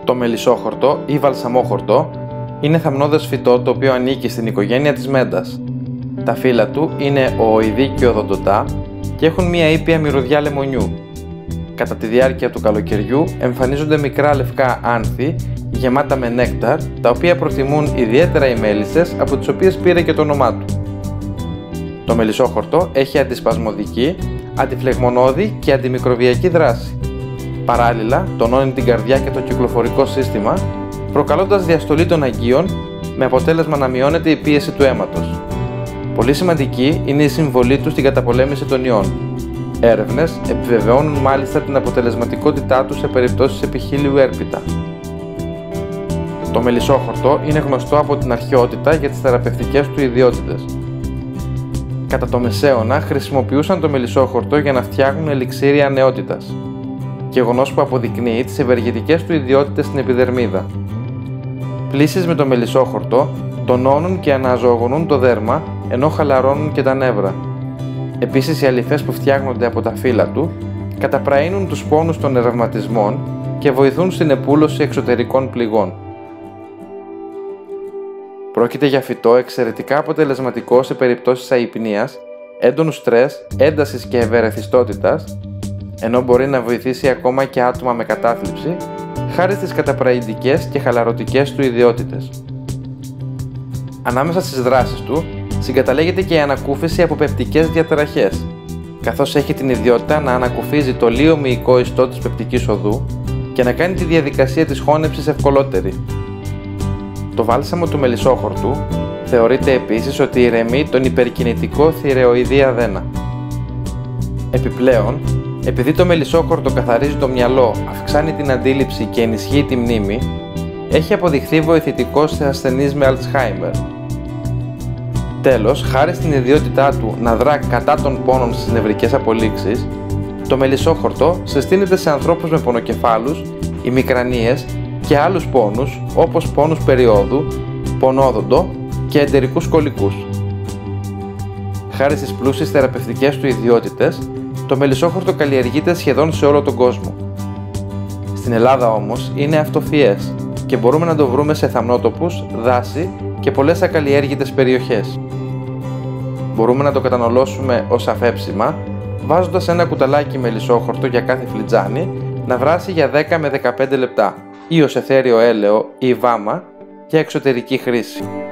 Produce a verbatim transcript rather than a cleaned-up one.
Το μελισσόχορτο ή βαλσαμόχορτο είναι θαμνώδες φυτό το οποίο ανήκει στην οικογένεια της μέντας. Τα φύλλα του είναι οοειδή και οδοντοτά και έχουν μία ήπια μυρωδιά λεμονιού. Κατά τη διάρκεια του καλοκαιριού εμφανίζονται μικρά λευκά άνθη γεμάτα με νέκταρ, τα οποία προτιμούν ιδιαίτερα οι μέλισσες, από τις οποίες πήρε και το όνομά του. Το μελισσόχορτο έχει αντισπασμωδική, αντιφλεγμονώδη και αντιμικροβιακή δράση. Παράλληλα, τονώνει την καρδιά και το κυκλοφορικό σύστημα, προκαλώντας διαστολή των αγγείων, με αποτέλεσμα να μειώνεται η πίεση του αίματος. Πολύ σημαντική είναι η συμβολή του στην καταπολέμηση των ιών. Έρευνες επιβεβαιώνουν μάλιστα την αποτελεσματικότητά του σε περιπτώσεις επιχείλιου έρπιτα. Το μελισσόχορτο είναι γνωστό από την αρχαιότητα για τις θεραπευτικές του ιδιότητες. Κατά το Μεσαίωνα χρησιμοποιούσαν το μελισσόχορτο για να φτιάχνουν ελιξίρια νεότητας, γεγονός που αποδεικνύει τις ευεργετικές του ιδιότητες στην επιδερμίδα. Πλύσεις με το μελισσόχορτο τονώνουν και αναζωογονούν το δέρμα, ενώ χαλαρώνουν και τα νεύρα. Επίσης, οι αλυφές που φτιάχνονται από τα φύλλα του καταπραίνουν τους πόνους των ρευματισμών και βοηθούν στην επούλωση εξωτερικών πληγών. Πρόκειται για φυτό εξαιρετικά αποτελεσματικό σε περιπτώσεις αϊπνίας, έντονου στρες, έντασης και ευερεθιστότητας, ενώ μπορεί να βοηθήσει ακόμα και άτομα με κατάθλιψη, χάρη στις καταπραϊντικές και χαλαρωτικές του ιδιότητες. Ανάμεσα στις δράσεις του συγκαταλέγεται και η ανακούφιση από πεπτικές διαταραχές, καθώς έχει την ιδιότητα να ανακουφίζει το λίο μυϊκό ιστό της πεπτικής οδού και να κάνει τη διαδικασία της χώνεψης ευκολότερη. Το βάλσαμο του μελισσόχορτου θεωρείται επίσης ότι ηρεμεί τον υπερκινητικό θηρεοειδή αδένα. Επιπλέον, επειδή το μελισσόχορτο καθαρίζει το μυαλό, αυξάνει την αντίληψη και ενισχύει τη μνήμη, έχει αποδειχθεί βοηθητικό σε ασθενείς με Αλτσχάιμερ. Τέλος, χάρη στην ιδιότητά του να δρά κατά των πόνων στις νευρικές απολύξεις, το μελισσόχορτο συστήνεται σε ανθρώπους με πονοκεφάλους, ημικρανίες και άλλους πόνους, όπως πόνους περιόδου, πονόδοντο και εντερικούς κολικούς. Χάρη στις πλούσιες θεραπευτικές του ιδιότητες, το μελισσόχορτο καλλιεργείται σχεδόν σε όλο τον κόσμο. Στην Ελλάδα όμως είναι αυτοφυές και μπορούμε να το βρούμε σε θαμνότοπους, δάση και πολλές ακαλλιέργητες περιοχές. Μπορούμε να το καταναλώσουμε ως αφέψιμα, βάζοντας ένα κουταλάκι μελισσόχορτο για κάθε φλιτζάνι να βράσει για δέκα με δεκαπέντε λεπτά ή ως αιθέριο έλαιο ή βάμα για εξωτερική χρήση.